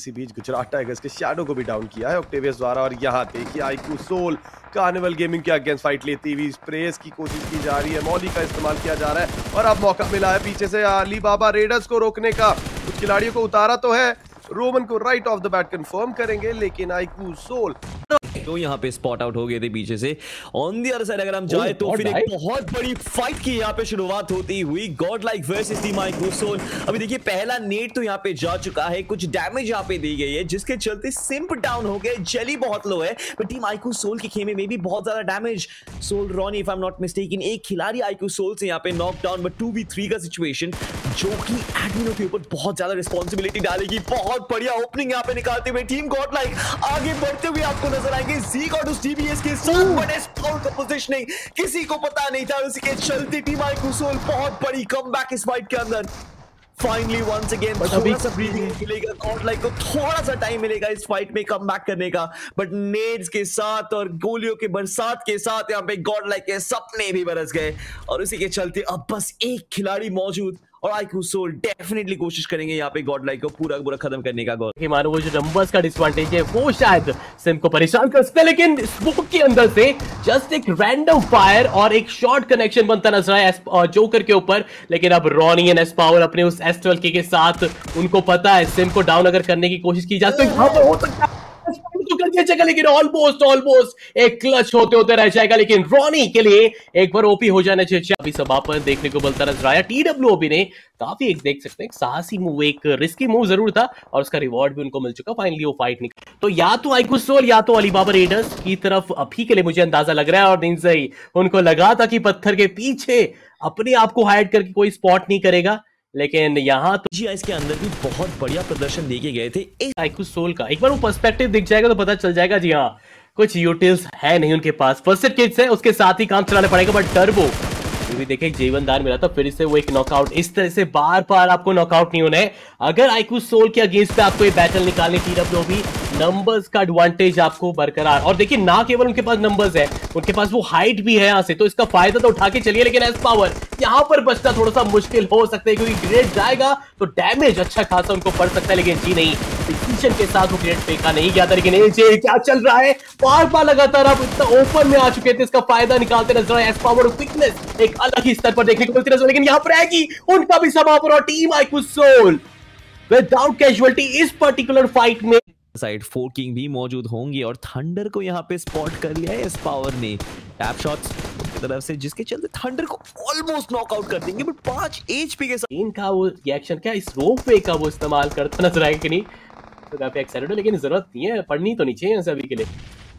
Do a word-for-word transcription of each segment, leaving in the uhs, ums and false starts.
इसी बीच गुजरात टाइगर्स के शैडो को भी डाउन किया है ऑक्टेवियस द्वारा। और यहाँ देखिए आईक्यू सोल कार्निवल गेमिंग के अगेंस्ट फाइट लेती हुई स्प्रेस की कोशिश की जा रही है, मौली का इस्तेमाल किया जा रहा है और अब मौका मिला है पीछे से अली बाबा रेडर्स को रोकने का। कुछ खिलाड़ियों को उतारा तो है, रोमन को right off the bat confirm करेंगे, लेकिन आईक्यू सोल तो यहाँ पे स्पॉट आउट हो गए थे पीछे से। ऑन दी अदर साइड अगर हम जाए तो फिर एक बहुत बड़ी फाइट की यहाँ पे शुरुआत होती हुई, god like versus team IQ soul. अभी देखिए पहला नेट तो यहाँ पे जा चुका है, कुछ डैमेज यहाँ पे दी गई है जिसके चलते सिंप डाउन हो गए, जेली बहुत लो है, बट टीम आईक्यू सोल के खेमे में भी बहुत ज्यादा damage. Soul Ronny if I am not mistaken, एक खिलाड़ी आईक्यू सोल से यहाँ पे knock down, but two v three का सिचुएशन जो कि एडमिनो के ऊपर बहुत ज्यादा रिस्पॉन्सिबिलिटी डालेगी। बहुत बढ़िया ओपनिंग यहाँ पे निकालते हुए टीम गॉड लाइक आगे बढ़ते हुए आपको नजर आएंगे। जी गॉड उस डीबीएस के साथ बड़े स्पाउट का पोजीशनिंग किसी को पता नहीं था, उसी के चलते टीम आईक्यू सोल बहुत बड़ी कमबैक इस फाइट के अंदर। फाइनली वंस अगेन थोड़ा सा ब्रीथिंग मिलेगा, गॉड लाइक को थोड़ा सा टाइम मिलेगा इस फाइट में कमबैक करने का, बट नेड्स के साथ और गोलियों के बरसात के साथ यहाँ पे गॉड लाइक के सपने भी बरस गए और उसी के चलते अब बस एक खिलाड़ी मौजूद और आईक्यू सोल डेफिनेटली कोशिश करेंगे यहाँ पे गॉड लाइक को पूरा पूरा खत्म करने का। गॉड कि मानो वो जो नंबर्स का डिसएडवांटेज है वो शायद सिम को परेशान कर सकता है, लेकिन स्मोक के अंदर से जस्ट एक रैंडम फायर और एक शॉर्ट कनेक्शन बनता नजर आया जोकर के ऊपर। लेकिन अब रॉनी एंड एस पावर अपने उस एस ट्वेल्व के साथ, उनको पता है सिम को डाउन अगर करने की कोशिश की जाए तो यहाँ पर हो सकता है तो कर दिया जाएगा, लेकिन ऑलमोस्ट ऑलमोस्ट एक क्लच होते होते रह जाएगा। लेकिन रॉनी के लिए एक बार ओपी हो जाना चाहिए। अभी समापन देखने को मिलता नजर आया। टीडब्ल्यूओबी ने काफी एक देख सकते हैं एक साहसी मूव, एक रिस्की मूव जरूर था और उसका रिवॉर्ड भी उनको मिल चुका। फाइनली वो फाइट निकली तो या तो आईक्यू सोल या तो अलीबाबा रेडर्स की तरफ अभी के लिए मुझे अंदाजा लग रहा है। और दिन से ही उनको लगा था कि पत्थर के पीछे अपने आप को हाइड करके कोई स्पॉट नहीं करेगा, लेकिन यहाँ तो जी इसके अंदर भी बहुत बढ़िया प्रदर्शन देखे गए थे आईक्यू सोल का। एक बार वो पर्सपेक्टिव दिख जाएगा तो पता चल जाएगा जी हाँ कुछ यूटिल्स है नहीं उनके पास, फर्स्ट एड किट्स है, उसके साथ ही काम चलाना पड़ेगा। बट टर्बो भी देखे जीवन दान मिला था, फिर से वो एक नॉकआउट। इस तरह से बार बार आपको नॉकआउट नहीं होना है अगर आईक्यू सोल के अगेंस्ट पे आपको ये बैटल निकालने की। टीडब्ल्यूओबी नंबर्स का एडवांटेज आपको बरकरार, और देखिए ना केवल उनके पास नंबर्स है, उनके पास वो हाइट भी है यहाँ से, तो इसका फायदा तो उठा के चलिए। लेकिन एस पावर यहाँ पर बचना थोड़ा सा मुश्किल हो सकता है क्योंकि ग्रेड जाएगा तो डैमेज अच्छा खासा उनको पड़ सकता है। लेकिन जी नहीं, डिसीजन के साथ वो ग्रेड फेंका नहीं गया था। लेकिन एजे क्या चल रहा है, बार बार लगातार आप इतना ओपन में आ चुके थे, इसका फायदा निकालते नजर आए। एस पावर क्विकनेस एक अलग ही स्तर पर देखने को मिलती नजर, लेकिन यहाँ पर आएगी उनका भी समापन और team IQ soul without casualty इस पर्टिकुलर फाइट में। साइड फोर किंग भी मौजूद होंगे और थंडर को यहाँ पे स्पॉट कर लिया है एस पावर ने। टैप शॉट्स उनकी तरफ से जिसके चलते थंडर को ऑलमोस्ट नॉकआउट कर देंगे, बट पांच एचपी के साथ इनका वो रिएक्शन क्या इस रोप वे का वो इस्तेमाल करता नजर आएगा कि नहीं, तो काफी एक्साइटेड है, लेकिन जरूरत नहीं है, पढ़नी तो नहीं चाहिए सभी के लिए।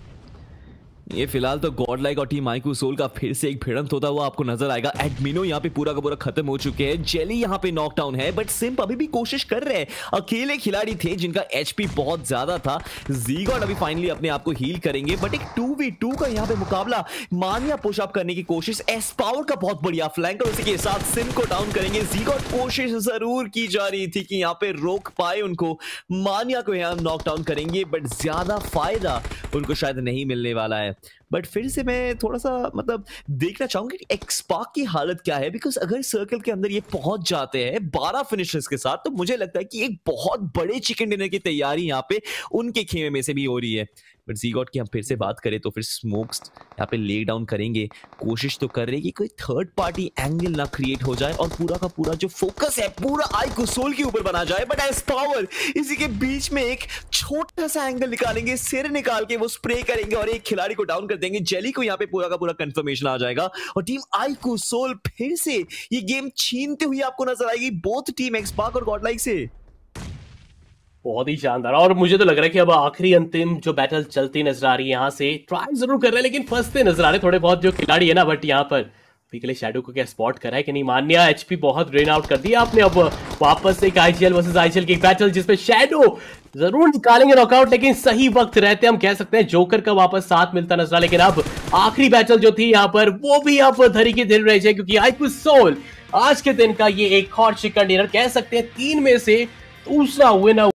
ये फिलहाल तो गॉड लाइक और टीम आईक्यू सोल का फिर से एक भिड़ंत होता हुआ आपको नजर आएगा। एडमिनो यहाँ पे पूरा का पूरा खत्म हो चुके हैं, जेली यहाँ पे नॉकडाउन है, बट सिम्प अभी भी कोशिश कर रहे हैं। अकेले खिलाड़ी थे जिनका एचपी बहुत ज्यादा था। ज़ीगॉड अभी फाइनली अपने आप को हील करेंगे, बट एक टू वी टू का यहाँ पे मुकाबला, मानिया पुश अप करने की कोशिश, एस पावर का बहुत बढ़िया फ्लैंक और उसी के साथ सिम को डाउन करेंगे। ज़ीगॉड कोशिश जरूर की जा रही थी कि यहाँ पे रोक पाए उनको, मानिया को यहाँ नॉकडाउन करेंगे, बट ज्यादा फायदा उनको शायद नहीं मिलने वाला है। बट फिर से मैं थोड़ा सा मतलब देखना चाहूंगा कि एक्सपार्क की हालत क्या है, बिकॉज अगर सर्कल के अंदर ये पहुंच जाते हैं बारह फिनिशर्स के साथ तो मुझे लगता है कि एक बहुत बड़े चिकन डिनर की तैयारी यहाँ पे उनके खेमे में से भी हो रही है। बट ज़ीगॉड की हम फिर से बात करें तो फिर स्मोक्स यहाँ पे ले डाउन करेंगे, कोशिश तो कर रहे कि कोई थर्ड पार्टी एंगल ना क्रिएट हो जाए और पूरा का पूरा जो फोकस है पूरा आईक्यू सोल के ऊपर बना जाए। बट एस पावर इसी के बीच में एक छोटा सा एंगल निकालेंगे, सिर निकाल के वो स्प्रे करेंगे और एक खिलाड़ी को डाउन कर देंगे। जेली को यहाँ पे पूरा का पूरा कंफर्मेशन आ जाएगा और टीम आईक्यू सोल फिर से ये गेम छीनते हुए आपको नजर आएगी बोथ टीम एक्सपार्क और गॉडलाइक से। बहुत ही शानदार, और मुझे तो लग रहा है कि अब आखिरी अंतिम जो बैटल चलती नजर आ रही है, यहाँ से ट्राई जरूर कर रहे हैं लेकिन फंसते नजर आ रहे थोड़े बहुत जो खिलाड़ी है ना। बट यहाँ पर अभी के लिए शैडो को क्या स्पॉट करा है कि नहीं, मान्या एचपी बहुत ड्रेन आउट कर दिया आपने। अब वापस एक आईजीएल वर्सेस आईजीएल की बैटल जिसमें शैडो जरूर निकालेंगे नॉकआउट, लेकिन सही वक्त रहते हम कह सकते हैं जोकर का वापस साथ मिलता नजर आ। लेकिन अब आखिरी बैटल जो थी यहाँ पर वो भी अब धरी की धरी रह जाए क्योंकि आईक्यू सोल आज के दिन का ये एक हॉट चिकन डिनर कह सकते हैं तीन में से दूसरा हुए ना